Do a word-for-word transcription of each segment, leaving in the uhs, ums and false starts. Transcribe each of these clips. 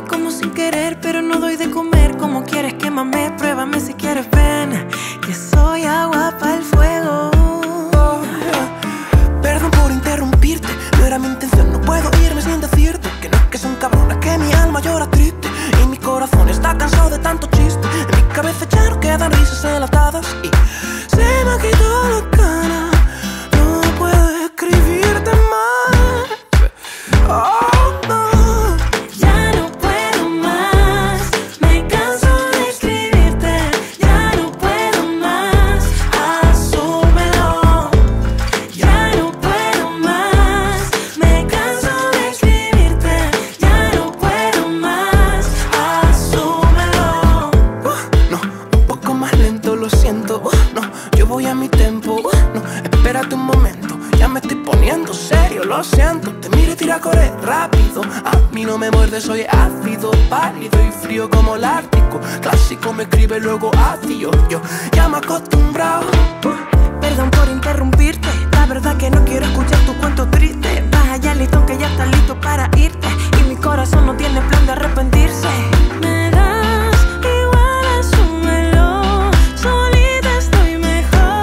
como sin querer, pero no doy de comer. Como quieres quémame, pruébame si quieres, ven, que soy agua para el fuego. Oh, yeah. Perdón por interrumpirte, no era mi intención, no puedo irme sin decirte que no es que son cabronas, que mi alma llora triste y mi corazón está cansado de tanto chiste. En mi cabeza ya no quedan risas enlatadas y se me ha quitado la gana. No puedo escribirte más. Oh, no. Ya no puedo más, me canso de escribirte. Ya no puedo más, asúmelo. Ya no puedo más, me canso de escribirte. Ya no puedo más, asúmelo. Uh, no, un poco más lento, lo siento. Uh, no, yo voy a mi tempo. Uh, no, espérate un momento, ya me estoy poniendo serio, lo siento. Te miro y tira a correr rápido. A mí no me muerde, soy ácido, pálido y frío como el Ártico. Clásico me escribe luego adiós. Yo ya me he acostumbrado. Perdón por interrumpirte, la verdad que no quiero escuchar tu cuento triste. Vas allá listo que ya estás listo para irte y mi corazón no tiene plan de arrepentirse. Me das igual, asúmelo, solita estoy mejor.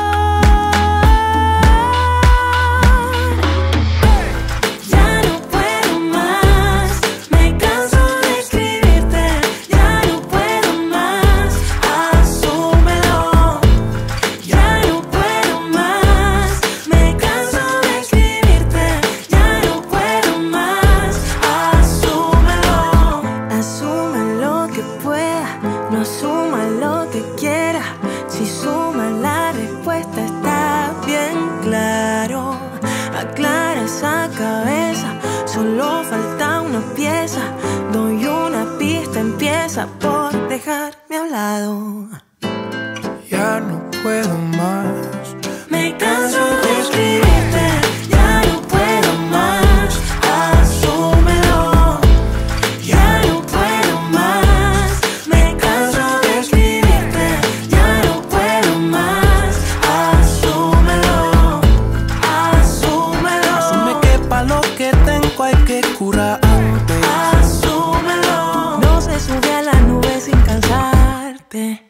Ya no puedo más, me canso de escribirte. Ya no puedo más, asúmelo. Ya no puedo más, me canso de escribirte. Ya no puedo más, asúmelo. Asuma lo que pueda, no asuma lo que quiera. Si suma la respuesta está bien claro. Aclara esa cabeza, solo falta una pieza. Doy una pista, empieza por dejarme a un lado. Ya no puedo más. Me canso de escribirte, ya no puedo más, asúmelo. Ya no puedo más, me canso de escribirte. Ya no puedo más, asúmelo, asúmelo. Asume que pa' lo que tengo hay que curar antes. Asúmelo. No se sube a la nube sin cansarte.